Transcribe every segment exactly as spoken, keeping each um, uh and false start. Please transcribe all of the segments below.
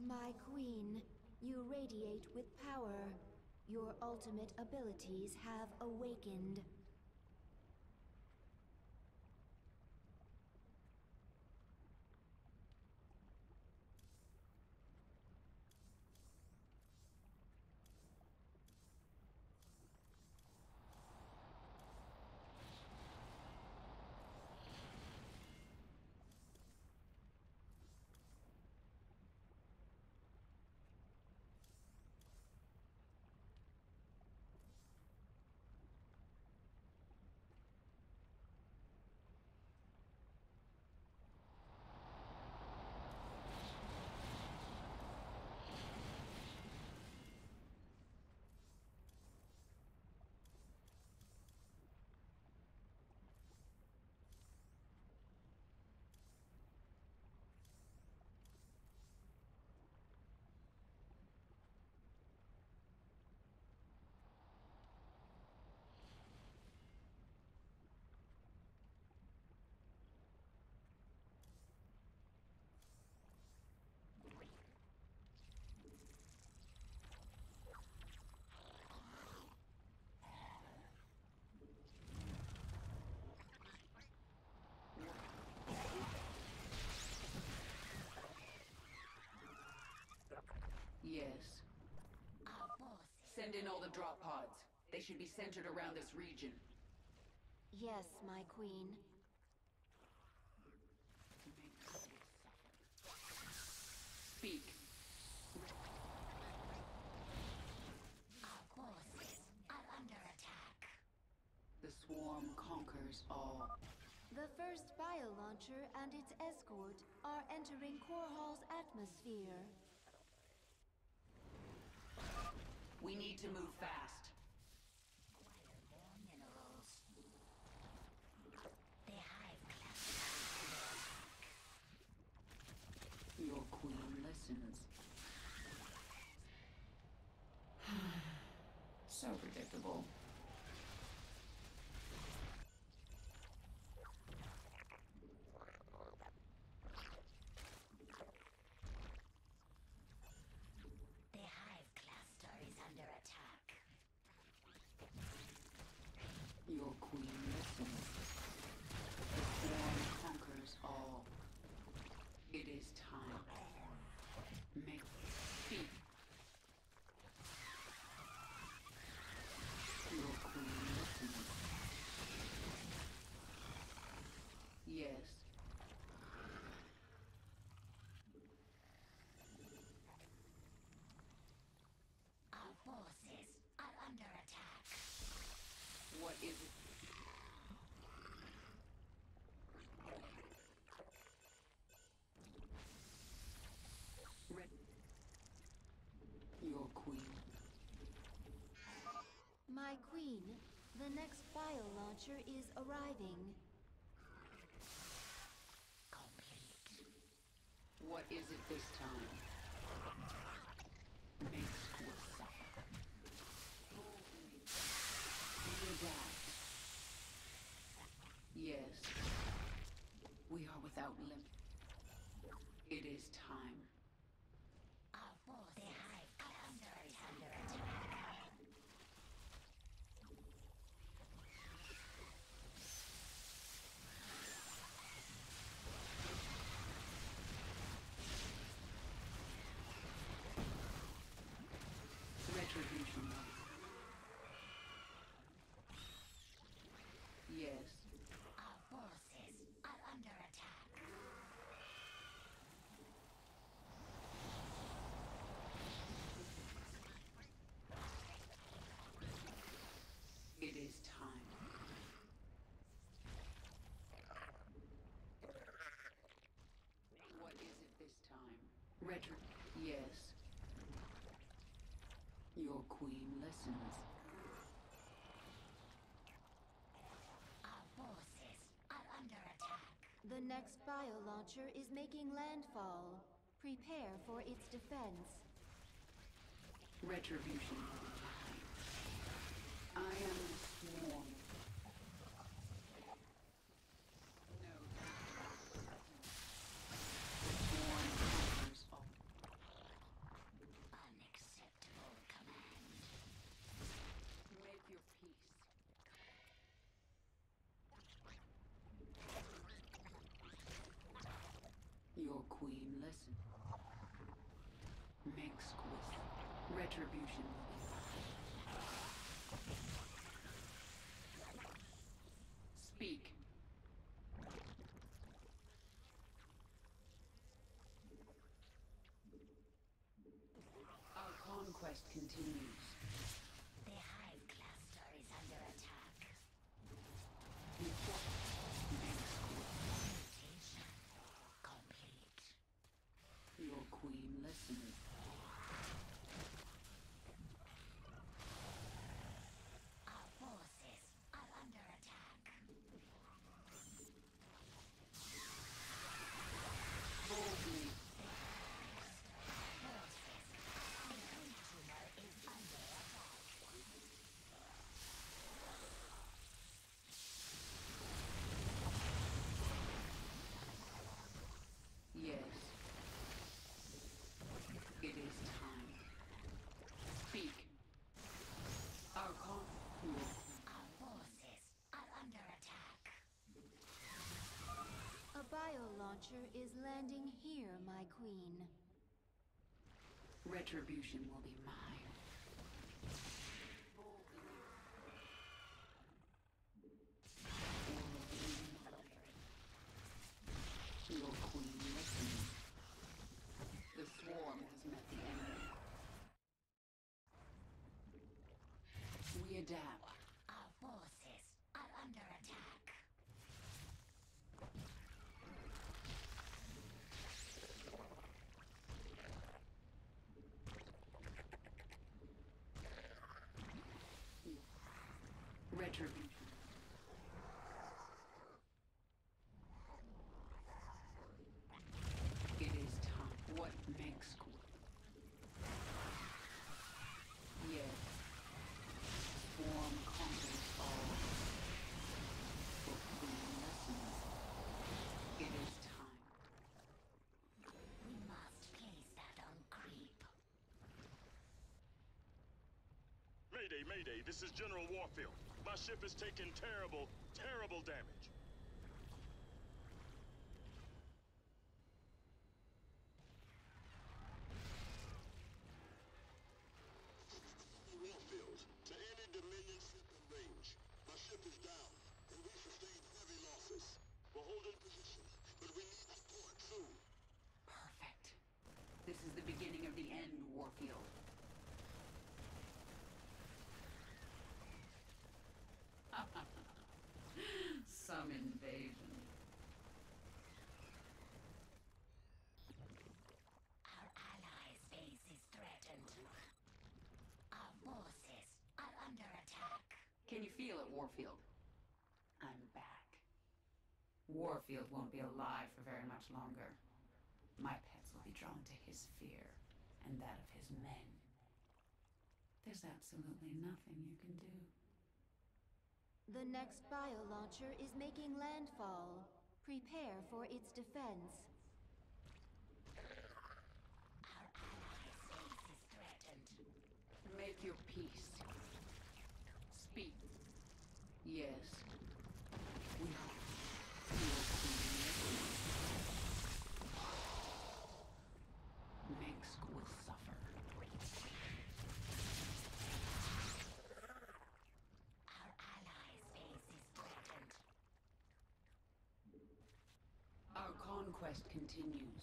My queen, you radiate with power. Your ultimate abilities have awakened. Yes. Send in all the drop pods. They should be centered around this region. Yes, my queen. Speak. Our forces are under attack. The swarm conquers all. The first biolauncher and its escort are entering Korhal's atmosphere. We need to move fast. Acquire more minerals. The hive cluster. Your queen listens. So predictable. The hive cluster is under attack. Your queen listens. The swarm conquers all. It is time. Make speak. Your queen listens. Yes. Our forces are under attack. What is it? Red. Your queen. My queen, the next biolauncher is arriving. Complete. What is it this time? Makes will suffer. Adapt. Yes. We are without limit. It is time. Our forces. The hive cluster is under attack. Retribution. Yes. Our forces are under attack. It is time. What is it this time? Retro. Yes. Your queen listens. Our forces are under attack. The next biolauncher is making landfall. Prepare for its defense. Retribution. I am the swarm. No. The swarm conquers all. Retribution. Speak. Our conquest continues. The hive cluster is under attack. Mutation complete. Your queen listens. Our forces are under attack. Boldly. Yes. It is time. Speak. Our con- Our forces are under attack. A bio-launcher is landing here, my queen. Retribution will be mine. Your queen listens. The swarm has met the enemy. We adapt. Our forces are under attack. Retribution. It is time. What makes cool? Yes. Swarm conquers all. For queen lessons. It is time. We must place that on creep. Mayday, Mayday, this is General Warfield. My ship is taking terrible, terrible damage. Warfield, to any Dominion ship in range. My ship is down, and we sustained heavy losses. We're holding position, but we need support soon. Perfect. This is the beginning of the end, Warfield. Some invasion. Our allies' base is threatened. Our forces are under attack. Can you feel it, Warfield? I'm back. Warfield won't be alive for very much longer. My pets will be drawn to his fear, and that of his men. There's absolutely nothing you can do. The next bio-launcher is making landfall. Prepare for its defense. Our allies' base is threatened. Make your peace. Speak. Yes. We hope you will see Minsk will suffer. Our allies' base is threatened. Our conquest continues.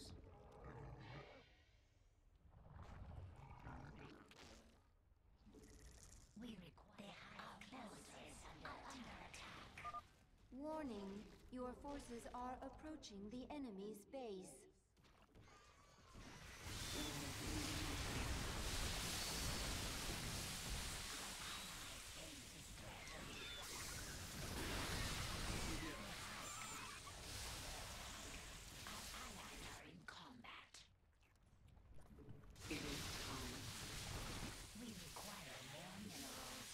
We require our forces are under attack. Warning, your forces are approaching the enemy's base. Allies are in combat. It is time. We require more minerals.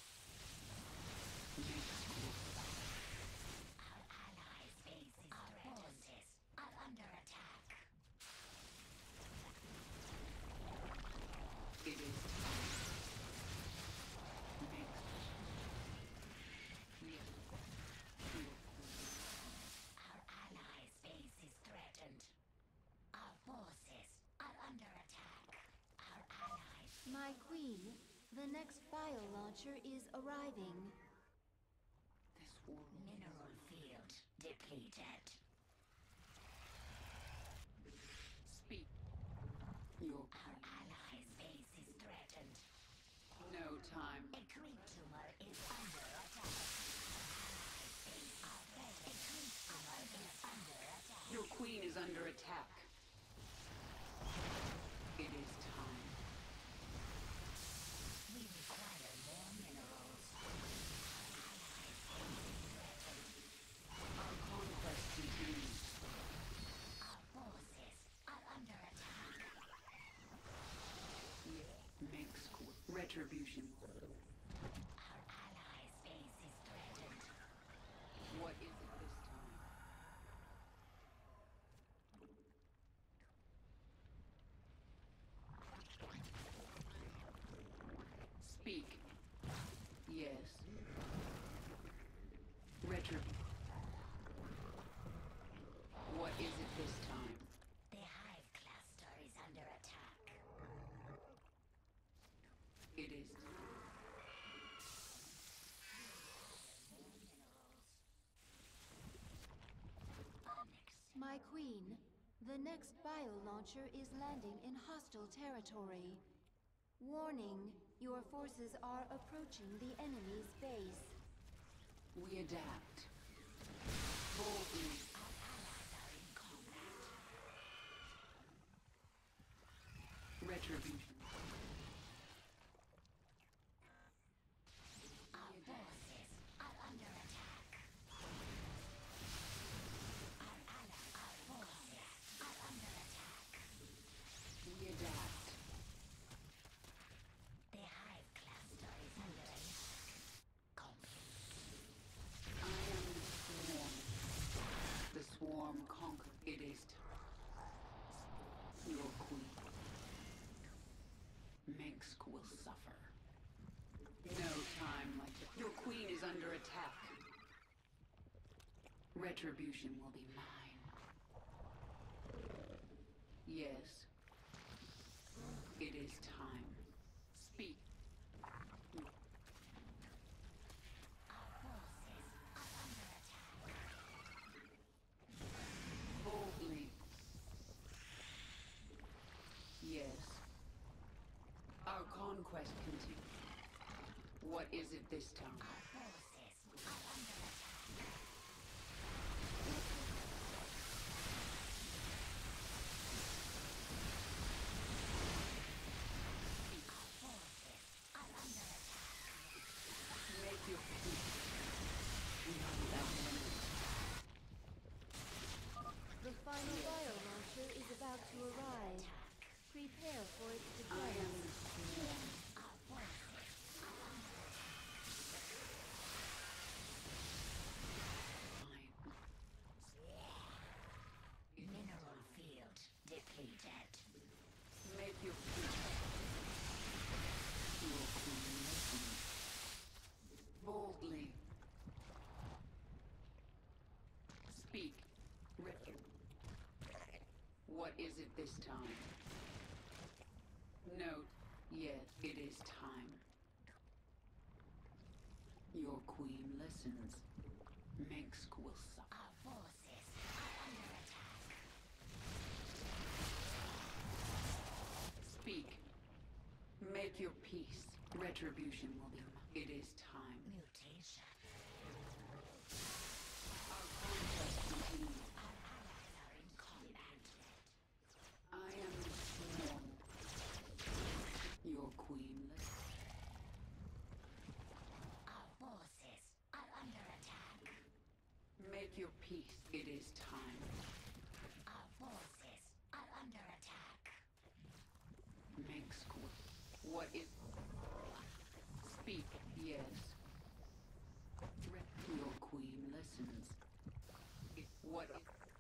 Minsk will suffer. Our allies' base is threatened. Our forces are under attack. next bio launcher is arriving. This world. Mineral field depleted. Speak. Your Our allies' base is threatened. no time. A creep tumor is under attack. Allies' base are threatened. A creep tumor is under attack. Your queen is under attack. It is time. We require more minerals. Our allies' base is threatened. Our conquest continues. Our forces are under attack. Makes cool. Retribution. Our allies' base is threatened. What is it this time? Speak. Yes. Retribution. What is it this time? The hive cluster is under attack. It is. My queen, the next bio launcher is landing in hostile territory. Warning, your forces are approaching the enemy's base. We adapt. Boldly. Our allies are in combat. Retribution. Our forces are under attack. Our allies, our forces are under attack. We adapt. The hive cluster is under attack. Complete. I am the swarm. The swarm conquered. It is time. Your queen. Minsk will suffer. No time like this. Your queen is under attack. Retribution will be mine. Yes. It is time. Speak. Our forces are under attack. Boldly. Yes. Our conquest continues. What is it this time? Our forces are under attack. Our forces are under attack. Make your peace. We are without limit. The final bio launcher is about to arrive. Prepare for its I am deployment. the swarm. Our forces are under Mine. mineral field depleted. Make your peace. Your queen listens. Boldly. Speak. Re- What is it this time? Note. Yes, it is time. Your queen listens. Minsk will suffer. Our forces are under attack. Speak. Make your peace. Retribution will be mine. It is time. Mutation. Our conquest continues. Our allies are in combat. I am the swarm. Your queen listens. Our forces are under attack. Make your peace. It is time. Our forces are under attack. Minsk will. What is. Speak. Yes. Re- Your queen listens. It- What is.